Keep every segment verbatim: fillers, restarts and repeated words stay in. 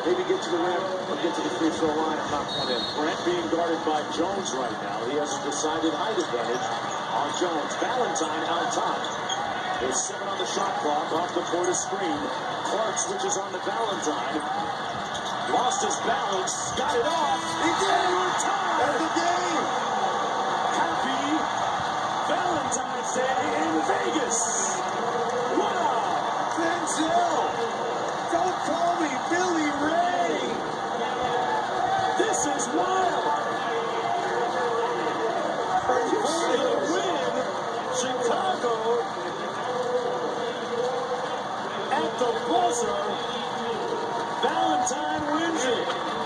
maybe get to the rim or get to the free throw line and knock one in. Brent being guarded by Jones right now. He has a decided height advantage on Jones. Valentine out top. There's seven on the shot clock. Off the Portis screen. Clark switches on to Valentine. Lost his balance. Got it off. He did it. Time. End the game. Happy Valentine's Day in Vegas. Wow. Denzel. Don't call me Billy Ray. This is wild. For the win, Chicago at the buzzer. Valentine wins it.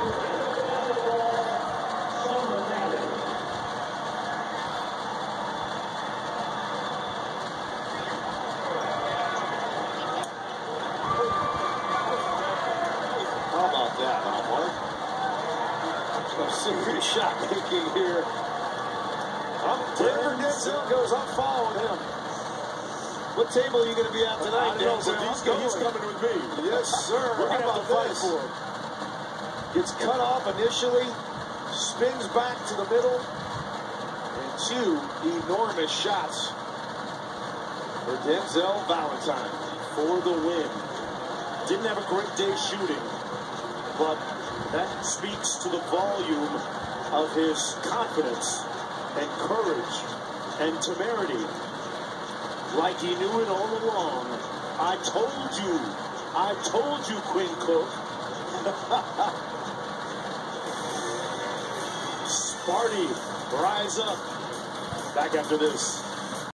How about that, huh, Mark? Some serious shot making here. I'm Denver Denzel goes, I'm following him. What table are you going to be at tonight, Denzel? He's, he's coming with me. Yes, sir. We're going to have to fight for him. Gets cut off initially, spins back to the middle, and two enormous shots for Denzel Valentine for the win. Didn't have a great day shooting, but that speaks to the volume of his confidence and courage and temerity. Like he knew it all along. I told you. I told you, Quinn Cook. Sparty, rise up. Back after this.